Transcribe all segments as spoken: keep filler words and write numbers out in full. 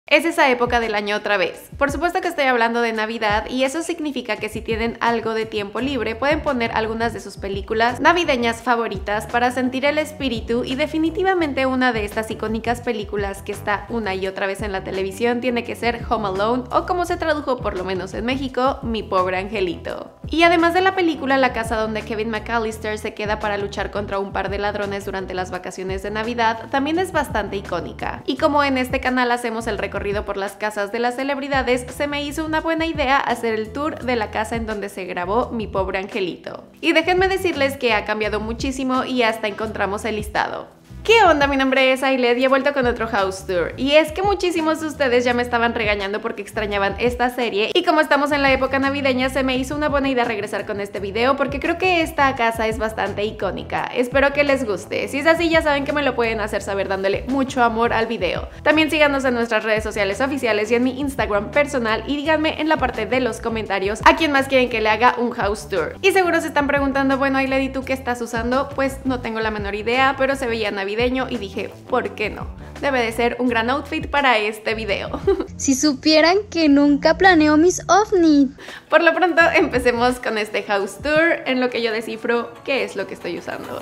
Es esa época del año otra vez. Por supuesto que estoy hablando de Navidad y eso significa que si tienen algo de tiempo libre pueden poner algunas de sus películas navideñas favoritas para sentir el espíritu, y definitivamente una de estas icónicas películas que está una y otra vez en la televisión tiene que ser Home Alone, o como se tradujo por lo menos en México, Mi Pobre Angelito. Y además de la película, la casa donde Kevin McAllister se queda para luchar contra un par de ladrones durante las vacaciones de Navidad también es bastante icónica. Y como en este canal hacemos el recorrido por las casas de las celebridades, se me hizo una buena idea hacer el tour de la casa en donde se grabó Mi Pobre Angelito. Y déjenme decirles que ha cambiado muchísimo y hasta encontramos el listado. ¿Qué onda? Mi nombre es Ailed y he vuelto con otro house tour. Y es que muchísimos de ustedes ya me estaban regañando porque extrañaban esta serie, y como estamos en la época navideña se me hizo una buena idea regresar con este video porque creo que esta casa es bastante icónica. Espero que les guste. Si es así, ya saben que me lo pueden hacer saber dándole mucho amor al video. También síganos en nuestras redes sociales oficiales y en mi Instagram personal, y díganme en la parte de los comentarios a quién más quieren que le haga un house tour. Y seguro se están preguntando, bueno, Ailed, ¿y tú qué estás usando? Pues no tengo la menor idea, pero se veía navideño y dije, ¿por qué no? Debe de ser un gran outfit para este video. Si supieran que nunca planeo mis ovnis. Por lo pronto, empecemos con este house tour en lo que yo descifro qué es lo que estoy usando.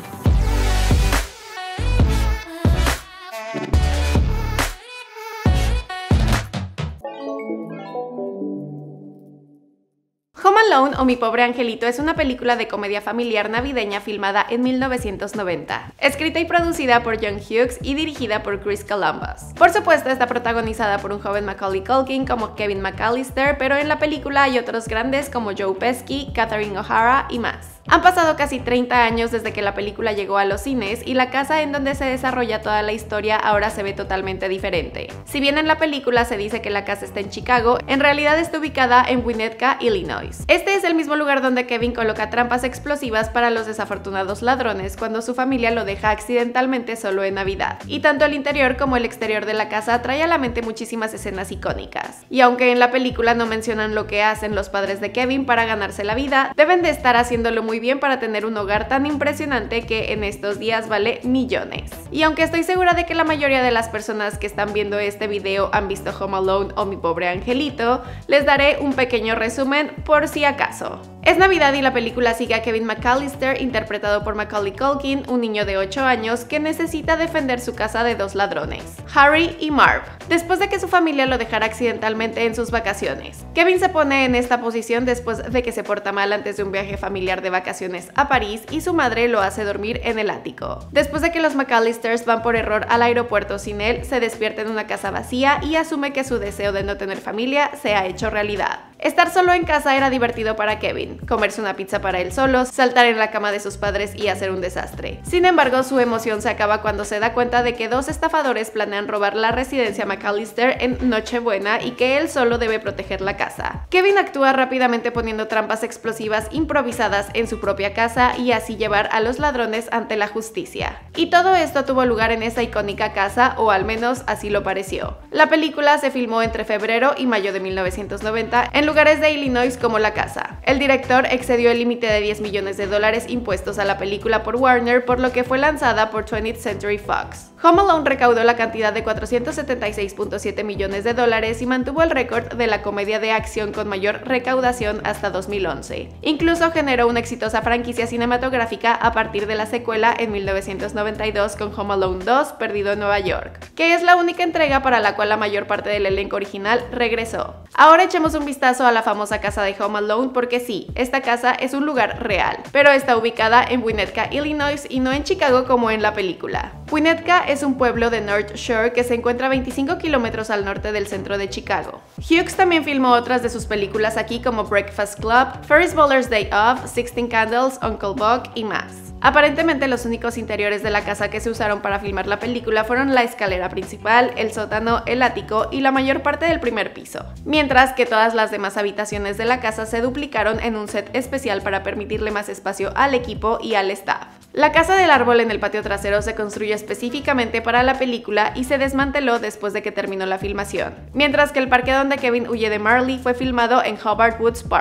Home Alone o Mi Pobre Angelito es una película de comedia familiar navideña filmada en mil novecientos noventa, escrita y producida por John Hughes y dirigida por Chris Columbus. Por supuesto, está protagonizada por un joven Macaulay Culkin como Kevin McAllister, pero en la película hay otros grandes como Joe Pesci, Catherine O'Hara y más. Han pasado casi treinta años desde que la película llegó a los cines y la casa en donde se desarrolla toda la historia ahora se ve totalmente diferente. Si bien en la película se dice que la casa está en Chicago, en realidad está ubicada en Winnetka, Illinois. Este es el mismo lugar donde Kevin coloca trampas explosivas para los desafortunados ladrones cuando su familia lo deja accidentalmente solo en Navidad. Y tanto el interior como el exterior de la casa trae a la mente muchísimas escenas icónicas. Y aunque en la película no mencionan lo que hacen los padres de Kevin para ganarse la vida, deben de estar haciéndolo muy bien para tener un hogar tan impresionante que en estos días vale millones. Y aunque estoy segura de que la mayoría de las personas que están viendo este video han visto Home Alone o Mi Pobre Angelito, les daré un pequeño resumen por si acaso. Es Navidad y la película sigue a Kevin McAllister, interpretado por Macaulay Culkin, un niño de ocho años que necesita defender su casa de dos ladrones, Harry y Marv, después de que su familia lo dejara accidentalmente en sus vacaciones. Kevin se pone en esta posición después de que se porta mal antes de un viaje familiar de vacaciones a París y su madre lo hace dormir en el ático. Después de que los McAllisters van por error al aeropuerto sin él, se despierta en una casa vacía y asume que su deseo de no tener familia se ha hecho realidad. Estar solo en casa era divertido para Kevin, comerse una pizza para él solo, saltar en la cama de sus padres y hacer un desastre. Sin embargo, su emoción se acaba cuando se da cuenta de que dos estafadores planean robar la residencia McAllister en Nochebuena y que él solo debe proteger la casa. Kevin actúa rápidamente poniendo trampas explosivas improvisadas en su propia casa y así llevar a los ladrones ante la justicia. Y todo esto tuvo lugar en esa icónica casa, o al menos así lo pareció. La película se filmó entre febrero y mayo de mil novecientos noventa en lugares de Illinois como la casa. El director excedió el límite de diez millones de dólares impuestos a la película por Warner, por lo que fue lanzada por twentieth Century Fox. Home Alone recaudó la cantidad de cuatrocientos setenta y seis punto siete millones de dólares y mantuvo el récord de la comedia de acción con mayor recaudación hasta dos mil once. Incluso generó una exitosa franquicia cinematográfica a partir de la secuela en mil novecientos noventa y dos con Home Alone dos, Perdido en Nueva York, que es la única entrega para la cual la mayor parte del elenco original regresó. Ahora echemos un vistazo a la famosa casa de Home Alone porque sí, esta casa es un lugar real, pero está ubicada en Winnetka, Illinois y no en Chicago como en la película. Winnetka es un pueblo de North Shore que se encuentra a veinticinco kilómetros al norte del centro de Chicago. Hughes también filmó otras de sus películas aquí como Breakfast Club, Ferris Bueller's Day Off, Sixteen Candles, Uncle Buck y más. Aparentemente los únicos interiores de la casa que se usaron para filmar la película fueron la escalera principal, el sótano, el ático y la mayor parte del primer piso, mientras que todas las demás habitaciones de la casa se duplicaron en un set especial para permitirle más espacio al equipo y al staff. La casa del árbol en el patio trasero se construyó específicamente para la película y se desmanteló después de que terminó la filmación, mientras que el parque donde Kevin huye de Marley fue filmado en Hobart Woods Park.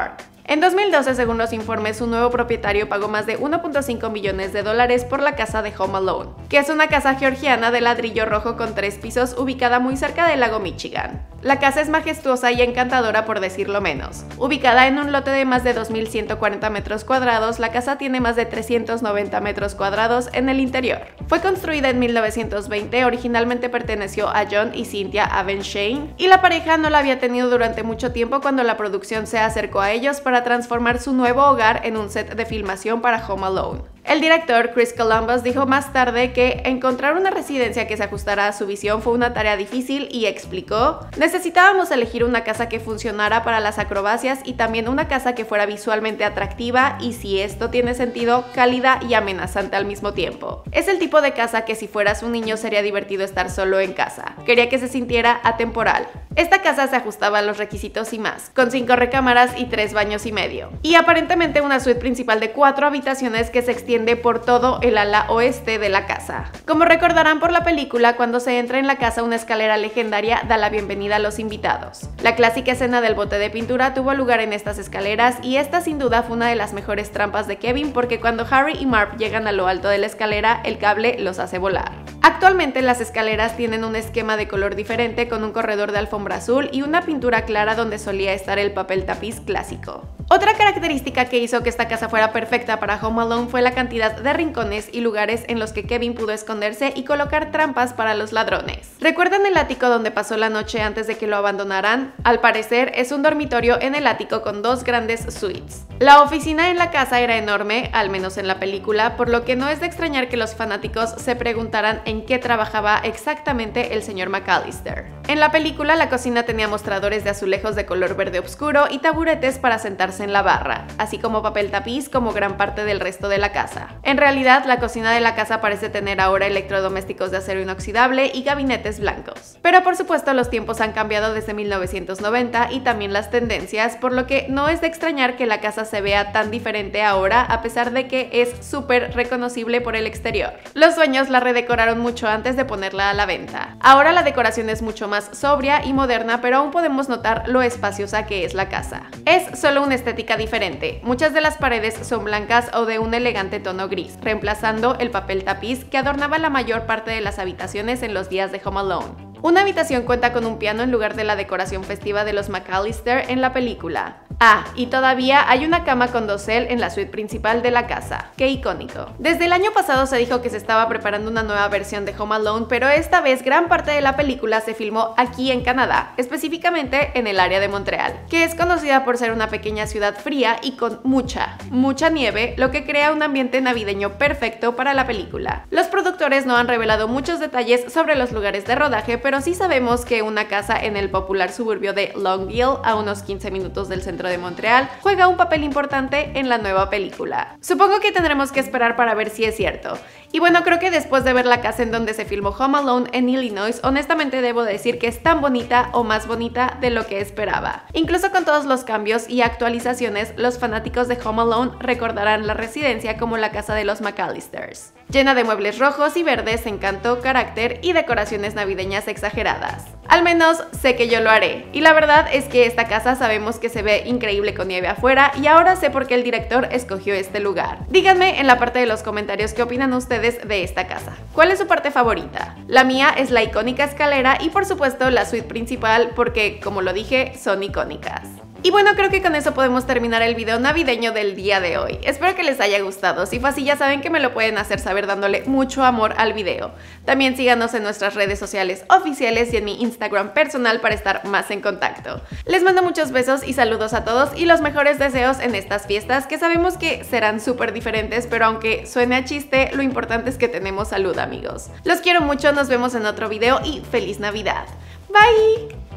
En dos mil doce, según los informes, su nuevo propietario pagó más de uno punto cinco millones de dólares por la casa de Home Alone, que es una casa georgiana de ladrillo rojo con tres pisos ubicada muy cerca del lago Michigan. La casa es majestuosa y encantadora por decirlo menos. Ubicada en un lote de más de dos mil ciento cuarenta metros cuadrados, la casa tiene más de trescientos noventa metros cuadrados en el interior. Fue construida en mil novecientos veinte, originalmente perteneció a John y Cynthia Avenshane, y la pareja no la había tenido durante mucho tiempo cuando la producción se acercó a ellos para transformar su nuevo hogar en un set de filmación para Home Alone. El director Chris Columbus dijo más tarde que encontrar una residencia que se ajustara a su visión fue una tarea difícil y explicó: necesitábamos elegir una casa que funcionara para las acrobacias y también una casa que fuera visualmente atractiva y, si esto tiene sentido, cálida y amenazante al mismo tiempo. Es el tipo de casa que si fueras un niño sería divertido estar solo en casa. Quería que se sintiera atemporal. Esta casa se ajustaba a los requisitos y más, con cinco recámaras y tres baños y medio. Y aparentemente una suite principal de cuatro habitaciones que se extiende por todo el ala oeste de la casa. Como recordarán por la película, cuando se entra en la casa, una escalera legendaria da la bienvenida a los invitados. La clásica escena del bote de pintura tuvo lugar en estas escaleras y esta sin duda fue una de las mejores trampas de Kevin, porque cuando Harry y Marv llegan a lo alto de la escalera, el cable los hace volar. Actualmente las escaleras tienen un esquema de color diferente, con un corredor de alfombra azul y una pintura clara donde solía estar el papel tapiz clásico. Otra característica que hizo que esta casa fuera perfecta para Home Alone fue la cantidad de rincones y lugares en los que Kevin pudo esconderse y colocar trampas para los ladrones. ¿Recuerdan el ático donde pasó la noche antes de que lo abandonaran? Al parecer es un dormitorio en el ático con dos grandes suites. La oficina en la casa era enorme, al menos en la película, por lo que no es de extrañar que los fanáticos se preguntaran en qué trabajaba exactamente el señor McAllister. En la película, la cocina tenía mostradores de azulejos de color verde oscuro y taburetes para sentarse en la barra, así como papel tapiz como gran parte del resto de la casa. En realidad, la cocina de la casa parece tener ahora electrodomésticos de acero inoxidable y gabinetes blancos. Pero por supuesto los tiempos han cambiado desde mil novecientos noventa y también las tendencias, por lo que no es de extrañar que la casa se vea tan diferente ahora, a pesar de que es súper reconocible por el exterior. Los dueños la redecoraron mucho antes de ponerla a la venta. Ahora la decoración es mucho más sobria y moderna, pero aún podemos notar lo espaciosa que es la casa. Es solo una estética diferente. Muchas de las paredes son blancas o de un elegante tono gris, reemplazando el papel tapiz que adornaba la mayor parte de las habitaciones en los días de Home Alone. Una habitación cuenta con un piano en lugar de la decoración festiva de los McAllister en la película. Ah, y todavía hay una cama con dosel en la suite principal de la casa. ¡Qué icónico! Desde el año pasado se dijo que se estaba preparando una nueva versión de Home Alone, pero esta vez gran parte de la película se filmó aquí en Canadá, específicamente en el área de Montreal, que es conocida por ser una pequeña ciudad fría y con mucha, mucha nieve, lo que crea un ambiente navideño perfecto para la película. Los productores no han revelado muchos detalles sobre los lugares de rodaje, pero sí sabemos que una casa en el popular suburbio de Longueuil, a unos quince minutos del centro de Montreal, juega un papel importante en la nueva película. Supongo que tendremos que esperar para ver si es cierto. Y bueno, creo que después de ver la casa en donde se filmó Home Alone en Illinois, honestamente debo decir que es tan bonita o más bonita de lo que esperaba. Incluso con todos los cambios y actualizaciones, los fanáticos de Home Alone recordarán la residencia como la casa de los McAllisters, llena de muebles rojos y verdes, encanto, carácter y decoraciones navideñas exageradas. Al menos sé que yo lo haré. Y la verdad es que esta casa sabemos que se ve increíble con nieve afuera, y ahora sé por qué el director escogió este lugar. Díganme en la parte de los comentarios qué opinan ustedes de esta casa. ¿Cuál es su parte favorita? La mía es la icónica escalera y por supuesto la suite principal, porque como lo dije, son icónicas. Y bueno, creo que con eso podemos terminar el video navideño del día de hoy. Espero que les haya gustado. Si fue así, ya saben que me lo pueden hacer saber dándole mucho amor al video. También síganos en nuestras redes sociales oficiales y en mi Instagram personal para estar más en contacto. Les mando muchos besos y saludos a todos y los mejores deseos en estas fiestas, que sabemos que serán súper diferentes, pero aunque suene a chiste, lo importante es que tenemos salud, amigos. Los quiero mucho, nos vemos en otro video y ¡feliz Navidad! Bye.